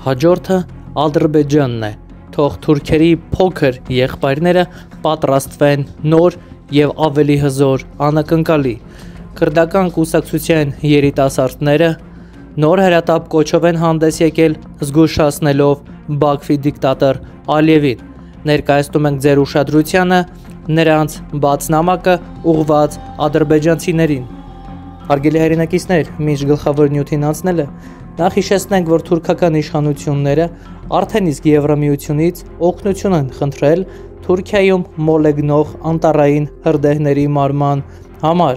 Հաջորդը Ադրբեջանն է, թող թուրքերի փոքր եղբայրները պատրաստվեն նոր և ավելի հզոր անակնկալի։ Քրդական կուսակցության երիտասարդները նոր հրատապ կոչով են հանդես եկել զգուշացնելով Բաքվի դիկտատոր Ալիևին։ Ներկայացնում ենք ձեր ուշադրությանը նրանց բաց նամակը ուղղված ադրբեջանցիներին։ Հարգելի հայրենակիցներ, մինչ գլխավոր նյութին անցնելը նախ հիշեցնենք, որ թուրքական իշխանությունները արդեն իսկ Եվրամիությունից օգնություն են խնդրել Թուրքիայում մոլեգնող անտառային հրդեհների մարման համար։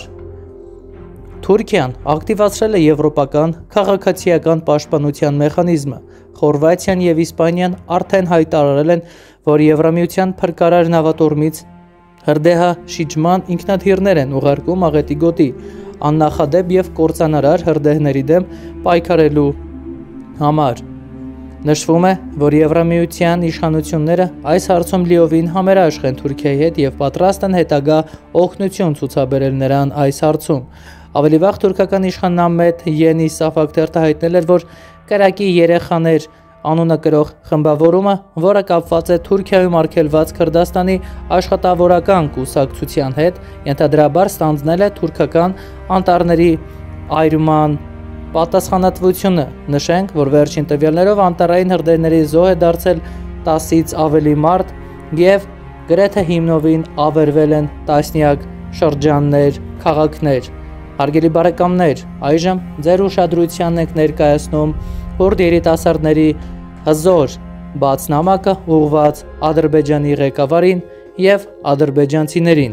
Թուրքիան ակտիվացրել է եվրոպական քաղաքացիական պաշտպանության մեխանիզմը։ Խորվաթիան և Իսպանիան արդեն հայտարարել են, որ Եվրամիության փրկարար նավատորմից հրդեհաշիջման ինքնաթիռներ են ուղարկում աղետի գոտի աննախադեպ և կործանարար հրդեհների դեմ պայքարելու համար։ Նշվում է, որ Եվրամիության իշխանությունները այս հարցում լիովին համերաշխ են Թուրքիայի հետ և պատրաստ են հետագա օգնություն ցուցաբերել նրան այս հարցում։ Ավելի վաղ թուրքական իշխանամետ Յենի Սաֆակտերտը հայտնել էր, որ կրակի երեխաներ անունը կրող խմբավորումը, որը կապված է Թուրքիայում արգելված Քրդաստանի աշխատավորական կուսակցության հետ, ենթադրաբար ստանձնել է թուրքական անտառների այրման պատասխանատվությունը։ Նշենք, որ վերջին տվյալներով անտառային հրդեհների զոհ է դարձել 10-ից ավելի մարդ և գրեթե հիմնովին ավերվել են տասնյակ շրջաններ, քաղաքներ։ Հարգելի բարեկամներ, այժմ ձեր ուշադրությանն ենք ներկայացնում քուրդ երիտասարդների հզոր բաց նամակը ուղղված Ադրբեջանի ղեկավարին և ադրբեջանցիներին։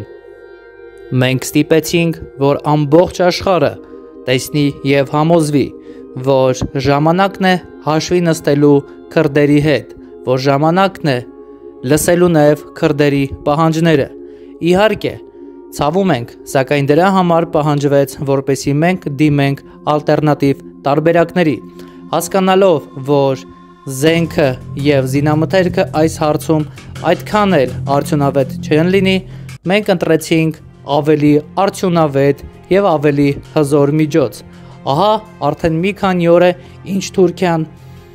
Մենք ստիպեցինք, որ ամբողջ աշխարհը տեսնի և համոզվի, որ ժամանակն է հաշվի նստելու քրդերի հետ, որ ժամանակն է լսելու նաև քրդերի պահանջները։ Իհարկե, ցավում ենք, սակայն դրա համար պահանջվեց, որպեսզի մենք դիմենք ալտերնատիվ տարբերակների, հասկանալով, որ զենքը և զինամթերքը այս հարցում այդքան էլ արդյունավետ չեն լինի, մենք ընտրեցինք ավելի արդյունավետ և ավելի հզոր միջոց։ Ահա արդեն մի քանի օր է, ինչ Թուրքիան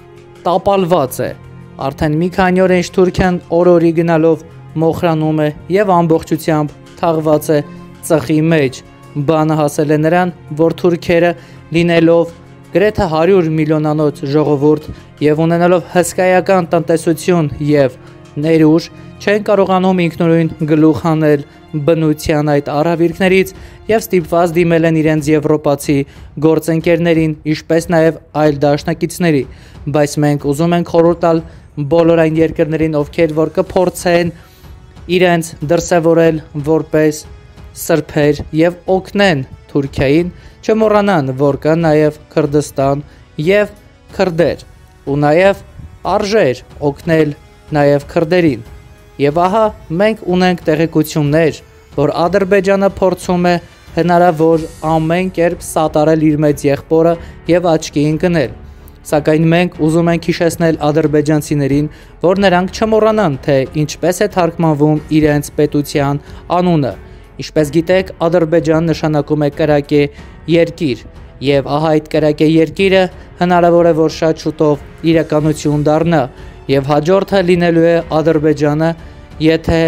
տապալված է, արդեն մի քանի օր է, ինչ Թուրքիան օր-օրի գնալով մոխրանում է և ամբողջությամբ թաղված է ծխի մեջ։ Բանը հասել է նրան, որ թուրքերը լինելով գրեթե 100 միլիոնանոց ժողովուրդ և ունենալով հսկայական տնտեսություն և ներուժ, չեն կարողանում ինքնուրույն գլուխ հանել բնության այդ առավիրքներից և ստիպված դիմել են իրենց եվրոպացի գործընկերներին, ինչպես նաև այլ դաշնակիցների։ Բայց մենք ուզում ենք խորհուրդ տալ բոլոր այն երկրներին, ովքեր որ կփորձեն իրենց դրսևորել որպես սրբեր և օգնեն Թուրքիային, չմոռանան, որ կա նաև Քրդստան և քրդեր, ու նաև արժեր օգնել նաև քրդերին։ Եվ ահա մենք ունենք տեղեկություններ, որ Ադրբեջանը փորձում է հնարավոր ամեն կերպ սատարել իր մեծ եղբորը և աչքի ընկնել։ Սակայն մենք ուզում ենք հիշեցնել ադրբեջանցիներին, որ նրանք չմոռանան, թե ինչպես է թարգմանվում իրենց պետության անունը։ Ինչպես գիտեք, Ադրբեջան նշանակում է կրակե երկիր, և ահա այդ կրակե երկիրը հնարավոր է, որ շատ շուտով իրականություն դառնա, և հաջորդը լինելու է Ադրբեջանը, եթե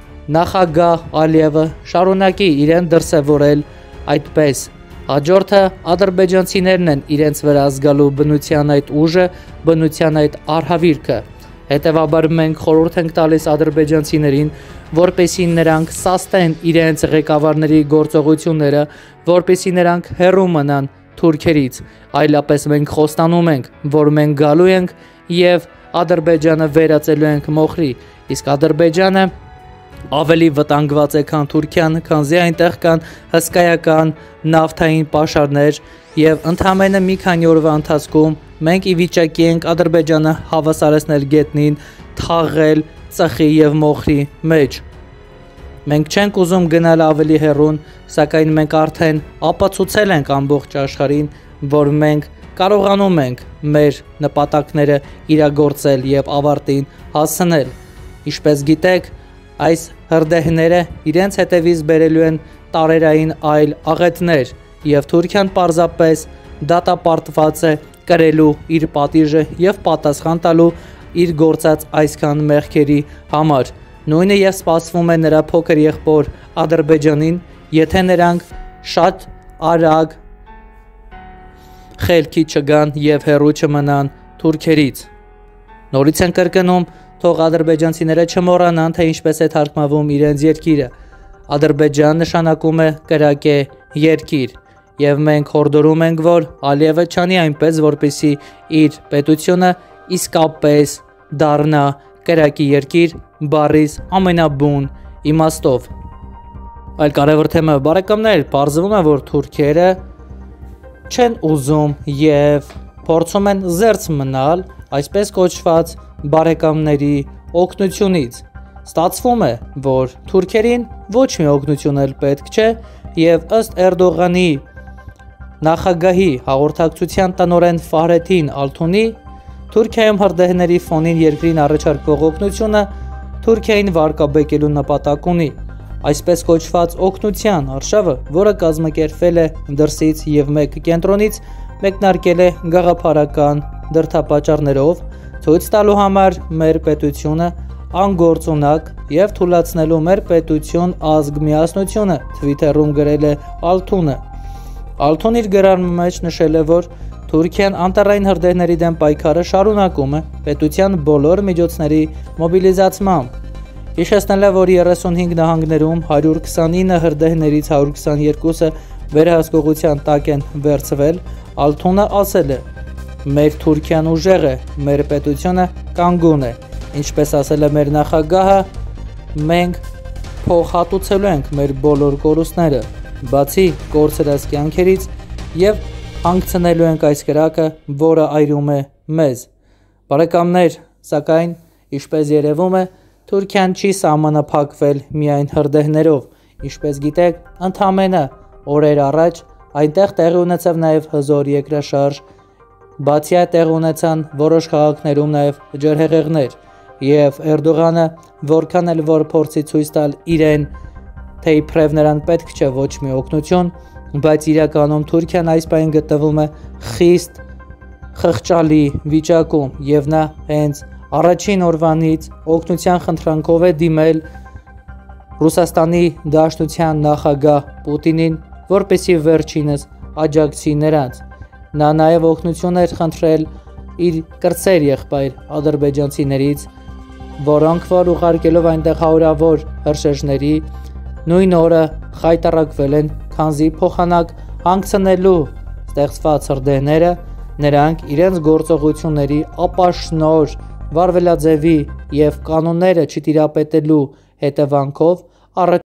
նախագահ Ալիևը շարունակի իրեն դրսևորել այդպես։ Հաջորդը ադրբեջանցիներն են իրենց վրա զգալու բնության այդ ուժը, բնության այդ արհավիրքը։ Հետևաբար մենք խորհուրդ ենք տալիս ադրբեջանցիներին, որպեսզի նրանք սաստեն իրենց ղեկավարների գործողությունները, որպեսզի նրանք հեռու մնան թուրքերից, այլապես մենք խոստանում ենք, որ մենք գալու ենք և Ադրբեջանը վերածելու ենք մոխրի, իսկ Ադրբեջանը ավելի վտանգված է, քան Թուրքիան, քանզի այնտեղ կան հսկայական նավթային պաշարներ և ընդամենը մի քանի օրվա ընթացքում մենք ի վիճակի ենք Ադրբեջանը հավասարեցնել գետնին, թաղել ծխի և մոխրի մեջ։ Մենք չենք ուզում գնալ ավելի հեռուն, սակայն մենք արդեն ապացուցել ենք ամբողջ աշխարհին, որ մենք կարողանում ենք մեր նպատակները իրագործել և ավարտին հասցնել։ Ինչպես գիտեք, այս հրդեհները իրենց հետևից բերելու են տարերային այլ աղետներ, և Թուրքիան պարզապես դատապարտված է կրելու իր պատիժը եւ պատասխան տալու իր գործած այսքան մեղքերի համար։ Նույնը եւ սպասվում է նրա փոքր եղբոր Ադրբեջանին, եթե նրանք շատ արագ խելքի չգան եւ հեռու չմնան թուրքերից։ Նորից են կրկնում, թող ադրբեջանցիները չմոռանան, թե ինչպես է թարգմանվում իրենց երկիրը։ Ադրբեջան նշանակում է կրակե երկիր, եւ մենք հորդորում ենք, որ Ալիևը չանի այնպես, որպեսզի իր պետությունը իսկապես դառնա կրակի երկիր բառիս ամենաբուն իմաստով։ Այլ կարևոր թեմա, բարեկամներ, պարզվում է, որ թուրքերը չեն ուզում եւ փորձում են զերծ մնալ այսպես կոչված բարեկամների օգնությունից։ Ստացվում է, որ թուրքերին ոչ մի օգնություն էլ պետք չէ եւ ըստ Էրդողանի նախագահի հաղորդակցության տնօրեն Ֆահրեդին Ալթունի, Թուրքիայում հրդեհների ֆոնին երկրին առաջարկվող օգնությունը Թուրքիային վարկաբեկելու նպատակ ունի։ Այսպես կոչված օգնության արշավը, որը կազմակերպվել է դրսից եւ մեկ կենտրոնից, մեկնարկել է գաղափարական դրդապատճառներով, ցույց տալու համար մեր պետությունը անգործունակ եւ թույլատնելու մեր պետություն ազգ միասնությունը, Twitter-ում գրել է Ալթունը։ Ալթուն իր գրառման մեջ նշել է, որ Թուրքիան անտառային հրդեհների դեմ պայքարը շարունակում է պետության բոլոր միջոցների մոբիլիզացմամբ։ Հիշեցնել է, որ 35 նահանգներում 129 հրդեհներից 122-ը վերահսկողության տակ են վերցվել։ Ալթունը ասել է. «Մեր Թուրքիան ուժեղ է, մեր պետությունը կանգուն է, ինչպես ասել է մեր նախագահը, մենք փոխհատուցելու ենք մեր բոլոր կորուստները, բացի կորցրած կյանքերից եւ հանգցնելու ենք այս կրակը, որը այրում է մեզ»։ Բարեկամներ, սակայն, ինչպես երևում է, Թուրքիան չի սահմանափակվել միայն հրդեհներով, ինչպես գիտեք, ընդամենը օրեր առաջ այնտեղ տեղի ունեցավ նաև հզոր երկրաշարժ, բացի այդ տեղի ունեցան որոշ քաղաքներում նաև ջրհեղեղներ, եւ Էրդողանը որքան էլ որ փորձի ցույց տալ իրեն, թե իբրև նրան պետք չէ ոչ մի օգնություն, բայց իրականում Թուրքիան այս պահին գտնվում է խիստ խղճալի վիճակում եւ նա հենց առաջին օրվանից օգնության խնդրանքով է դիմել Ռուսաստանի Դաշնության նախագահ Պուտինին, որպեսզի վերջինս աջակցի նրանց։ Նա նաև օգնություն էր խնդրել իր կրտսեր եղբայր ադրբեջանցիներից, որոնք որ ուղարկելով այնտեղ հարյուրավոր հրշեջների նույն օրը խայտարակվել են, քանզի փոխանակ հանգցնելու ստեղծված հրդեհները նրանք իրենց գործողությունների ապաշնոր վարվելաձևի եւ կանոնները չտիրապետելու հետևանքով